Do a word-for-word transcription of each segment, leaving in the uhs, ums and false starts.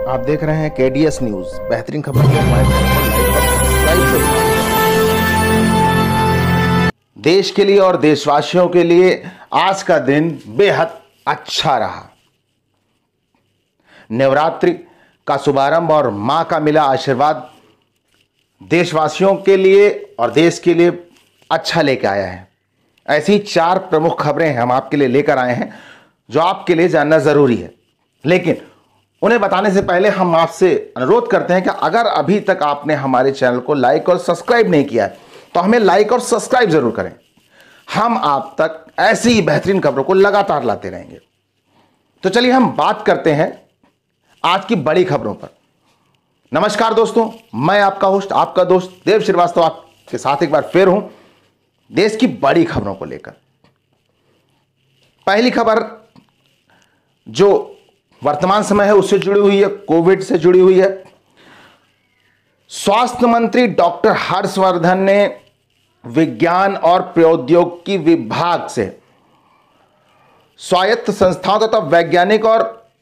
आप देख रहे हैं केडीएस न्यूज। बेहतरीन खबर के हमारे चैनल को लाइक और सब्सक्राइब करें। देश के लिए और देशवासियों के लिए आज का दिन बेहद अच्छा रहा। नवरात्रि का शुभारंभ और मां का मिला आशीर्वाद देशवासियों के लिए और देश के लिए अच्छा लेकर आया है। ऐसी चार प्रमुख खबरें हम आपके लिए लेकर आए हैं जो आपके लिए जानना जरूरी है, लेकिन उन्हें बताने से पहले हम आपसे अनुरोध करते हैं कि अगर अभी तक आपने हमारे चैनल को लाइक और सब्सक्राइब नहीं किया है तो हमें लाइक और सब्सक्राइब जरूर करें। हम आप तक ऐसी ही बेहतरीन खबरों को लगातार लाते रहेंगे। तो चलिए हम बात करते हैं आज की बड़ी खबरों पर। नमस्कार दोस्तों, मैं आपका होस्ट, आपका दोस्त देव श्रीवास्तव आपके साथ एक बार फिर हूं देश की बड़ी खबरों को लेकर। पहली खबर जो वर्तमान समय है उससे जुड़ी हुई है, कोविड से जुड़ी हुई है। स्वास्थ्य मंत्री डॉक्टर हर्षवर्धन ने विज्ञान और प्रौद्योगिकी विभाग से स्वायत्त संस्थाओं तथा वैज्ञानिक और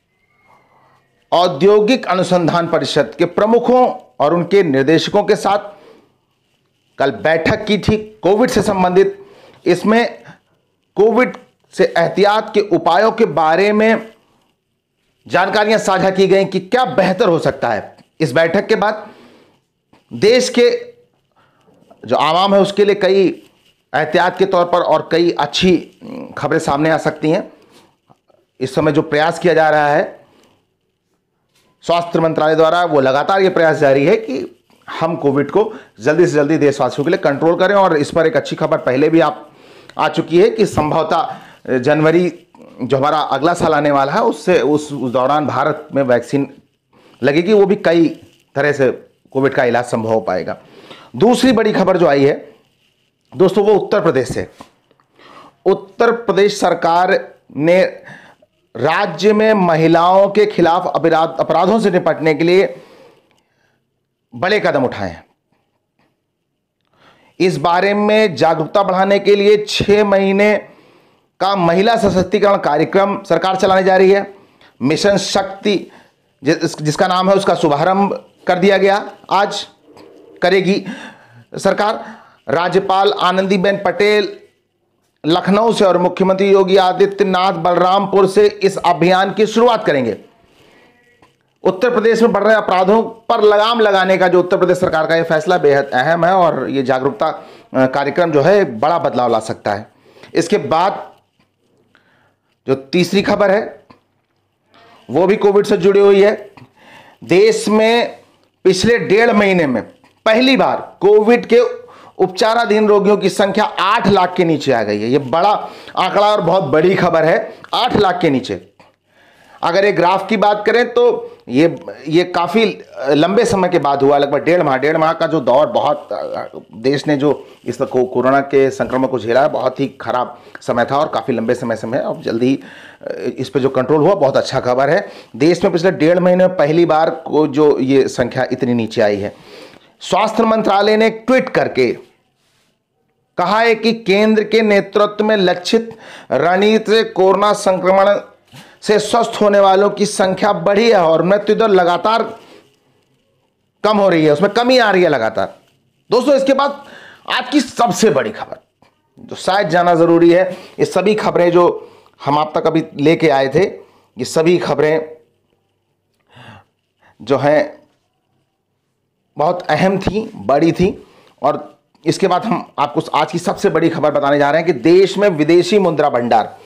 औद्योगिक अनुसंधान परिषद के प्रमुखों और उनके निर्देशकों के साथ कल बैठक की थी कोविड से संबंधित। इसमें कोविड से एहतियात के उपायों के बारे में जानकारियां साझा की गई कि क्या बेहतर हो सकता है। इस बैठक के बाद देश के जो आवाम है उसके लिए कई एहतियात के तौर पर और कई अच्छी खबरें सामने आ सकती हैं। इस समय जो प्रयास किया जा रहा है स्वास्थ्य मंत्रालय द्वारा, वो लगातार ये प्रयास जारी है कि हम कोविड को जल्दी से जल्दी देशवासियों के लिए कंट्रोल करें। और इस पर एक अच्छी खबर पहले भी आप आ चुकी है कि संभवतः जनवरी जो हमारा अगला साल आने वाला है उससे उस, उस दौरान भारत में वैक्सीन लगेगी, वो भी कई तरह से कोविड का इलाज संभव हो पाएगा। दूसरी बड़ी खबर जो आई है दोस्तों वो उत्तर प्रदेश से। उत्तर प्रदेश सरकार ने राज्य में महिलाओं के खिलाफ अपराध अपराधों से निपटने के लिए बड़े कदम उठाए हैं। इस बारे में जागरूकता बढ़ाने के लिए छह महीने का महिला सशक्तिकरण कार्यक्रम सरकार चलाने जा रही है। मिशन शक्ति जिस, जिसका नाम है उसका शुभारंभ कर दिया गया, आज करेगी सरकार। राज्यपाल आनंदीबेन पटेल लखनऊ से और मुख्यमंत्री योगी आदित्यनाथ बलरामपुर से इस अभियान की शुरुआत करेंगे। उत्तर प्रदेश में बढ़ रहे अपराधों पर लगाम लगाने का जो उत्तर प्रदेश सरकार का यह फैसला बेहद अहम है और ये जागरूकता कार्यक्रम जो है बड़ा बदलाव ला सकता है। इसके बाद जो तीसरी खबर है वो भी कोविड से जुड़ी हुई है। देश में पिछले डेढ़ महीने में पहली बार कोविड के उपचाराधीन रोगियों की संख्या आठ लाख के नीचे आ गई है। यह बड़ा आंकड़ा और बहुत बड़ी खबर है, आठ लाख के नीचे। अगर एक ग्राफ की बात करें तो ये ये काफ़ी लंबे समय के बाद हुआ, लगभग डेढ़ माह डेढ़ माह का जो दौर, बहुत देश ने जो इस को, कोरोना के संक्रमण को झेला है, बहुत ही खराब समय था और काफ़ी लंबे समय समय अब जल्दी इस पर जो कंट्रोल हुआ, बहुत अच्छा खबर है। देश में पिछले डेढ़ महीने में पहली बार को जो ये संख्या इतनी नीचे आई है। स्वास्थ्य मंत्रालय ने ट्वीट करके कहा है कि केंद्र के नेतृत्व में लक्षित रणनीति से कोरोना संक्रमण से स्वस्थ होने वालों की संख्या बढ़ी है और मृत्यु दर लगातार कम हो रही है, उसमें कमी आ रही है लगातार। दोस्तों इसके बाद आज की सबसे बड़ी खबर जो शायद जाना जरूरी है, ये सभी खबरें जो हम आप तक अभी लेके आए थे, ये सभी खबरें जो हैं बहुत अहम थी, बड़ी थी। और इसके बाद हम आपको आज की सबसे बड़ी खबर बताने जा रहे हैं कि देश में विदेशी मुद्रा भंडार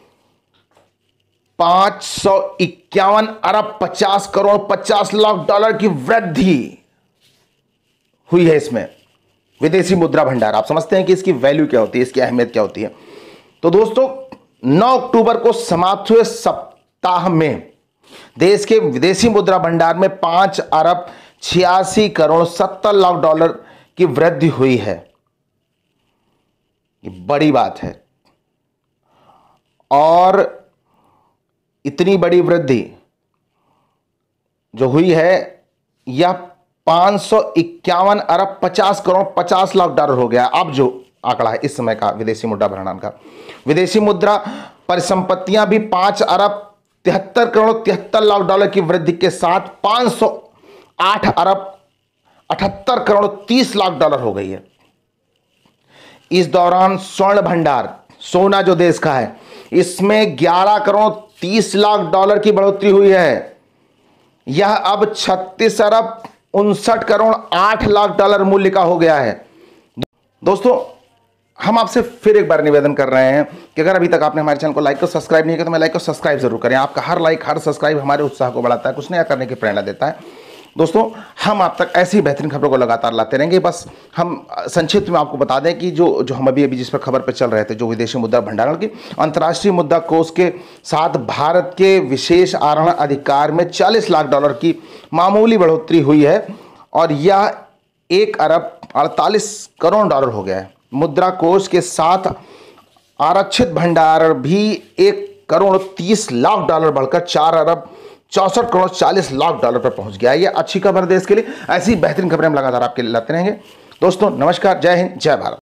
पांच सौ इक्यावन अरब पचास करोड़ पचास लाख डॉलर की वृद्धि हुई है। इसमें विदेशी मुद्रा भंडार, आप समझते हैं कि इसकी वैल्यू क्या होती है, इसकी अहमियत क्या होती है। तो दोस्तों नौ अक्टूबर को समाप्त हुए सप्ताह में देश के विदेशी मुद्रा भंडार में पांच अरब छियासी करोड़ सत्तर लाख डॉलर की वृद्धि हुई है। ये बड़ी बात है और इतनी बड़ी वृद्धि जो हुई है यह पांच सौ इक्यावन अरब पचास करोड़ पचास लाख डॉलर हो गया अब जो आंकड़ा है इस समय का विदेशी मुद्रा भंडार का। विदेशी मुद्रा परिसंपत्तियां भी पांच अरब तिहत्तर करोड़ तिहत्तर लाख डॉलर की वृद्धि के साथ पाँच सौ आठ अरब अठहत्तर करोड़ तीस लाख डॉलर हो गई है। इस दौरान स्वर्ण भंडार, सोना जो देश का है, इसमें ग्यारह करोड़ तीस लाख डॉलर की बढ़ोतरी हुई है। यह अब छत्तीस अरब उनसठ करोड़ आठ लाख डॉलर मूल्य का हो गया है। दोस्तों, हम आपसे फिर एक बार निवेदन कर रहे हैं कि अगर अभी तक आपने हमारे चैनल को लाइक और सब्सक्राइब नहीं किया तो मैं लाइक और सब्सक्राइब जरूर करें। आपका हर लाइक, हर सब्सक्राइब हमारे उत्साह को बढ़ाता है, कुछ नया करने की प्रेरणा देता है। दोस्तों, हम आप तक ऐसी बेहतरीन खबरों को लगातार लाते रहेंगे। बस हम संक्षिप्त में आपको बता दें कि जो जो हम अभी अभी जिस पर खबर पर चल रहे थे, जो विदेशी मुद्रा भंडारण की अंतर्राष्ट्रीय मुद्रा कोष के साथ भारत के विशेष आहरण अधिकार में चालीस लाख डॉलर की मामूली बढ़ोतरी हुई है और यह एक अरब अड़तालीस करोड़ डॉलर हो गया है। मुद्रा कोष के साथ आरक्षित भंडार भी एक करोड़ तीस लाख डॉलर बढ़कर चार अरब चौसठ करोड़ चालीस लाख डॉलर पर पहुंच गया है। यह अच्छी खबर देश के लिए। ऐसी बेहतरीन खबरें हम लगातार आपके लिए लाते रहेंगे। दोस्तों, नमस्कार, जय हिंद, जय भारत।